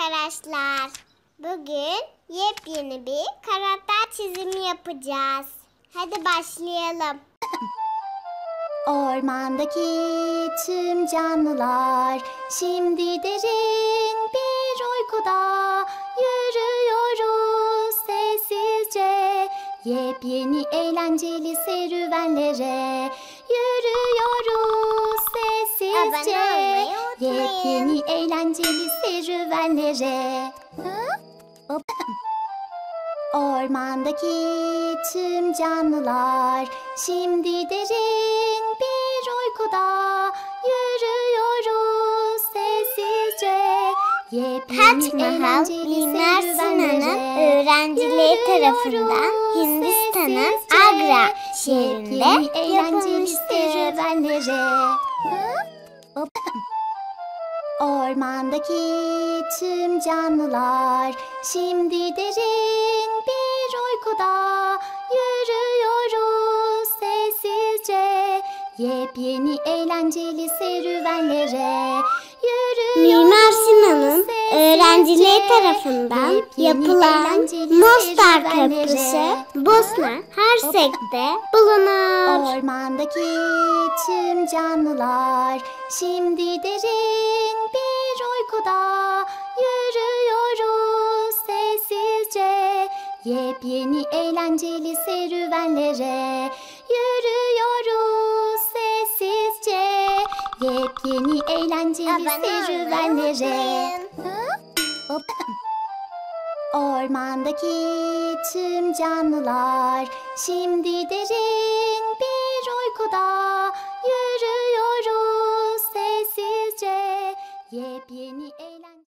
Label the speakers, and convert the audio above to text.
Speaker 1: arkadaşlar. Bugün yepyeni bir karakter çizimi yapacağız. Hadi başlayalım.
Speaker 2: Ormandaki tüm canlılar şimdi derin bir uykuda. Yürüyoruz sessizce yepyeni eğlenceli serüvenlere. Yürüyoruz sessizce yepyeni eğlenceli serüvenlere. Ormandaki tüm canlılar şimdi derin bir uykuda. Yürüyoruz sessizce yepyeni eğlenceli serüvenlere.
Speaker 1: Öğrencileri tarafından Hindistan'ın Agra şehrinde yapılmıştır.
Speaker 2: Ormandaki tüm canlılar şimdi derin bir uykuda. Yürüyoruz sessizce yepyeni eğlenceli serüvenlere.
Speaker 1: Mimar Sinan'ın öğrencileri tarafından yapılan Mostar Köprüsü Bosna Hersek'te bulunur.
Speaker 2: Ormandaki tüm canlılar şimdi derin bir uykuda. Yürüyoruz sessizce yepyeni eğlenceli serüvenlere. Yürüyoruz sessizce yepyeni eğlenceli serüvenlere. Ormandaki tüm canlılar şimdi derin bir uykuda. Yürüyoruz sessizce yepyeni eğlenceli